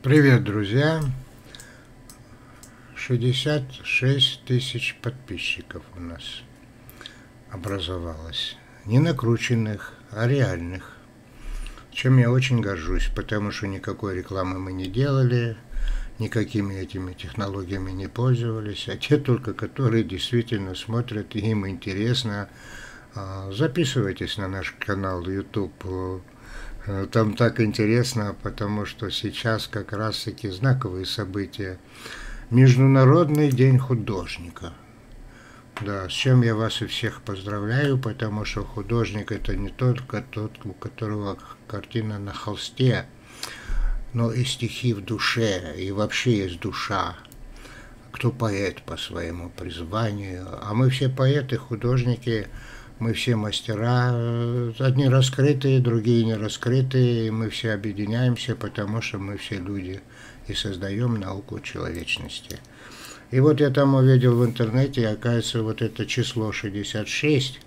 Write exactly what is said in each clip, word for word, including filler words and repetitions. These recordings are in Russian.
Привет, друзья! шестьдесят шесть тысяч подписчиков у нас образовалось. Не накрученных, а реальных. Чем я очень горжусь, потому что никакой рекламы мы не делали, никакими этими технологиями не пользовались, а те только, которые действительно смотрят, и им интересно. Записывайтесь на наш канал YouTube. Там так интересно, потому что сейчас как раз-таки знаковые события. Международный день художника. Да, с чем я вас и всех поздравляю, потому что художник это не только тот, у которого картина на холсте, но и стихи в душе, и вообще есть душа. Кто поэт по своему призванию, а мы все поэты, художники. Мы все мастера, одни раскрытые, другие не раскрытые, и мы все объединяемся, потому что мы все люди и создаем науку человечности. И вот я там увидел в интернете, оказывается, вот это число шестьдесят шесть,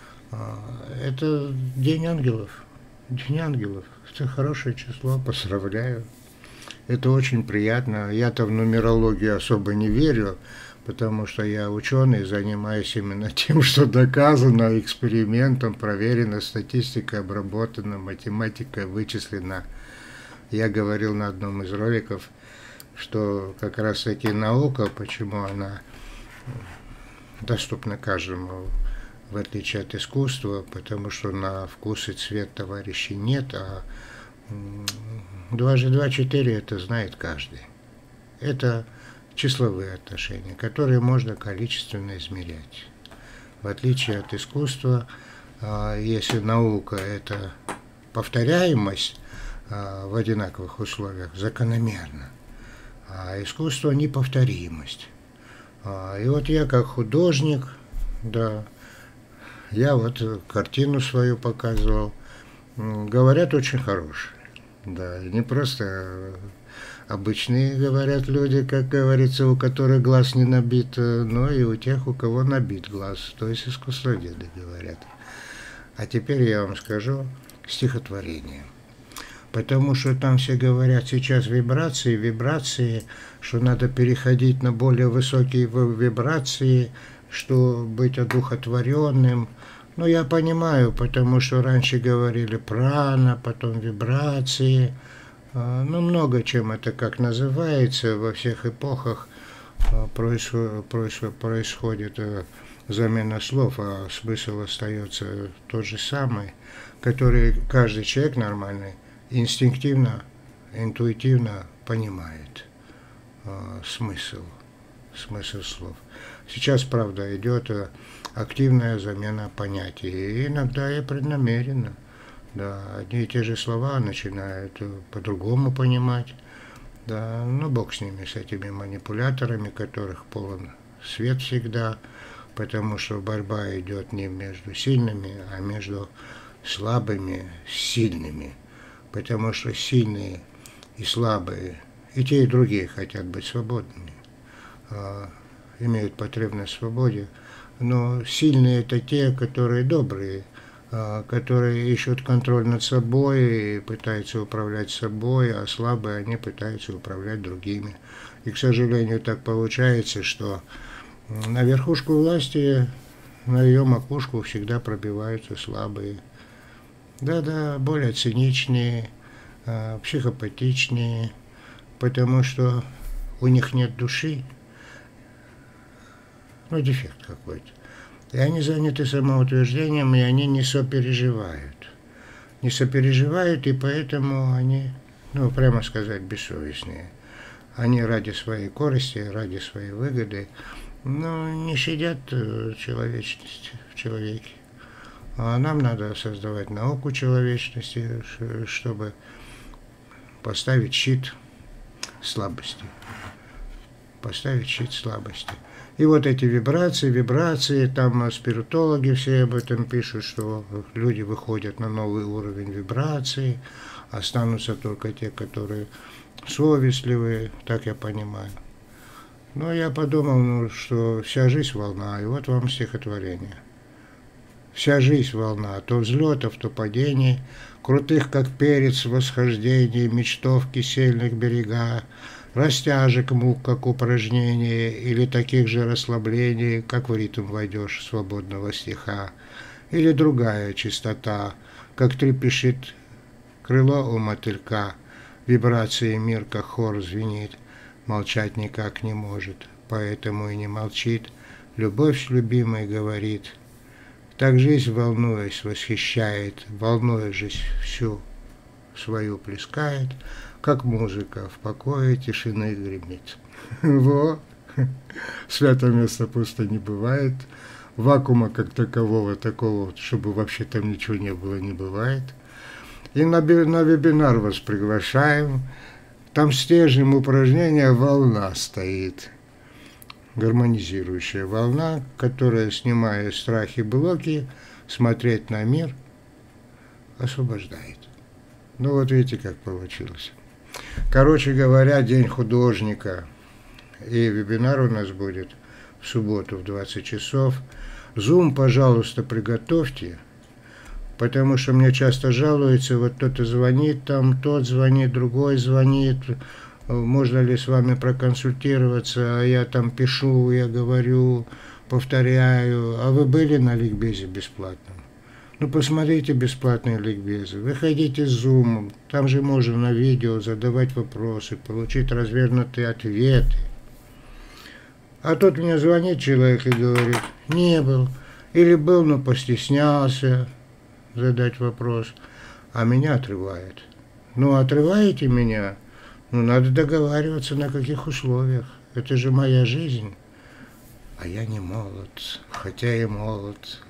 это День ангелов. День ангелов. Это хорошее число, поздравляю. Это очень приятно. Я-то в нумерологию особо не верю, потому что я ученый, занимаюсь именно тем, что доказано экспериментом, проверено, статистикой обработана, математикой вычислена. Я говорил на одном из роликов, что как раз таки наука, почему она доступна каждому, в отличие от искусства, потому что на вкус и цвет товарищей нет, а дважды два четыре это знает каждый. Это числовые отношения, которые можно количественно измерять. В отличие от искусства, если наука – это повторяемость в одинаковых условиях, закономерно, а искусство – неповторимость. И вот я как художник, да, я вот картину свою показывал, говорят, очень хорошие. Да, не просто обычные, говорят люди, как говорится, у которых глаз не набит, но и у тех, у кого набит глаз, то есть искусствоведы говорят. А теперь я вам скажу стихотворение. Потому что там все говорят сейчас вибрации, вибрации, что надо переходить на более высокие вибрации, что быть одухотворенным. Ну, я понимаю, потому что раньше говорили прана, потом вибрации. Ну, много чем это как называется, во всех эпохах происходит замена слов, а смысл остается тот же самый, который каждый человек нормальный инстинктивно, интуитивно понимает смысл, смысл слов. Сейчас, правда, идет активная замена понятий, и иногда и преднамеренно. Да, одни и те же слова начинают по-другому понимать. Да, ну бог с ними, с этими манипуляторами, которых полон свет всегда, потому что борьба идет не между сильными, а между слабыми с сильными. Потому что сильные и слабые, и те, и другие хотят быть свободными, а, имеют потребность в свободе, но сильные это те, которые добрые, которые ищут контроль над собой и пытаются управлять собой, а слабые они пытаются управлять другими. И, к сожалению, так получается, что на верхушку власти, на ее макушку всегда пробиваются слабые. Да-да, более циничные, психопатичнее, потому что у них нет души, ну, дефект какой-то. И они заняты самоутверждением, и они не сопереживают. Не сопереживают, и поэтому они, ну, прямо сказать, бессовестные. Они ради своей корысти, ради своей выгоды, но не щадят человечности в человеке. А нам надо создавать науку человечности, чтобы поставить щит слабости. Поставить щит слабости. И вот эти вибрации, вибрации, там спиритологи все об этом пишут, что люди выходят на новый уровень вибраций, останутся только те, которые совестливые, так я понимаю. Но я подумал, ну, что вся жизнь волна, и вот вам стихотворение. Вся жизнь волна, то взлетов, то падений, крутых, как перец, восхождений, мечтов кисельных берега, растяжек мук, как упражнение, или таких же расслаблений, как в ритм войдешь свободного стиха, или другая чистота, как трепещет крыло у мотылька, вибрации мир, как хор звенит, молчать никак не может, поэтому и не молчит, любовь с любимой говорит. Так жизнь, волнуясь, восхищает, волнуя жизнь всю свою плескает, как музыка в покое тишины гремит. Во! Свято место пусто не бывает, вакуума как такового, такого, чтобы вообще там ничего не было, не бывает. И на, на вебинар вас приглашаем, там стержнем упражнения волна стоит. Гармонизирующая волна, которая, снимая страхи, блоки, смотреть на мир, освобождает. Ну вот видите, как получилось. Короче говоря, День художника. И вебинар у нас будет в субботу в двадцать часов. Зум, пожалуйста, приготовьте, потому что мне часто жалуются, вот кто-то звонит там, тот звонит, другой звонит, можно ли с вами проконсультироваться, а я там пишу, я говорю, повторяю, а вы были на ликбезе бесплатном? Ну, посмотрите бесплатные ликбезы, выходите с Zoom, там же можно на видео задавать вопросы, получить развернутые ответы. А тут мне звонит человек и говорит, не был, или был, но постеснялся задать вопрос, а меня отрывает. Ну, отрываете меня? Ну, надо договариваться, на каких условиях. Это же моя жизнь. А я не молод, хотя и молод.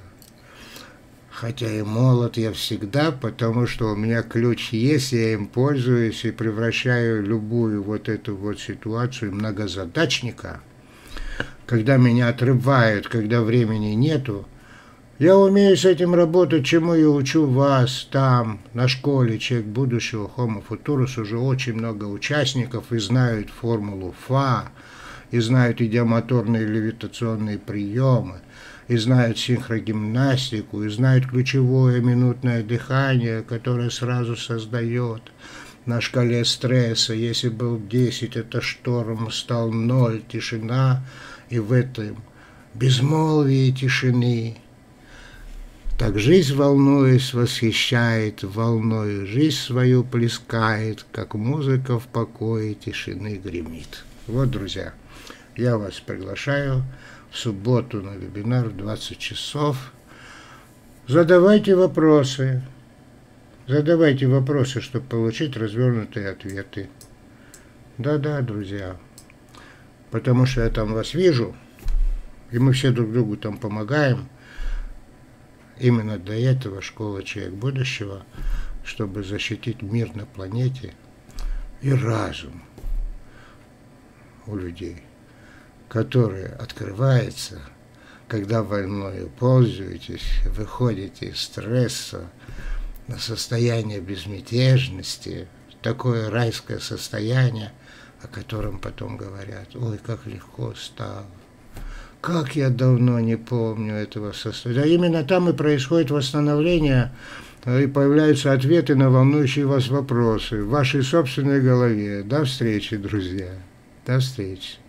Хотя и молод я всегда, потому что у меня ключ есть, я им пользуюсь и превращаю любую вот эту вот ситуацию многозадачника. Когда меня отрывают, когда времени нету, я умею с этим работать, чему я учу вас там, на школе «Человек будущего» Homo Futurus, уже очень много участников и знают формулу ФА, и знают идиомоторные левитационные приемы, и знают синхрогимнастику, и знают ключевое минутное дыхание, которое сразу создает на шкале стресса. Если был десять, это шторм, стал ноль, тишина, и в этом безмолвии тишины. Так жизнь, волнуясь, восхищает, волною жизнь свою плескает, как музыка в покое тишины гремит. Вот, друзья, я вас приглашаю в субботу на вебинар в двадцать часов. Задавайте вопросы. Задавайте вопросы, чтобы получить развернутые ответы. Да-да, друзья. Потому что я там вас вижу, и мы все друг другу там помогаем. Именно для этого школа «Человек будущего», чтобы защитить мир на планете и разум у людей, который открывается, когда волною пользуетесь, выходите из стресса на состояние безмятежности, такое райское состояние, о котором потом говорят, ой, как легко стало. Как я давно не помню этого состояния. А именно там и происходит восстановление, и появляются ответы на волнующие вас вопросы в вашей собственной голове. До встречи, друзья. До встречи.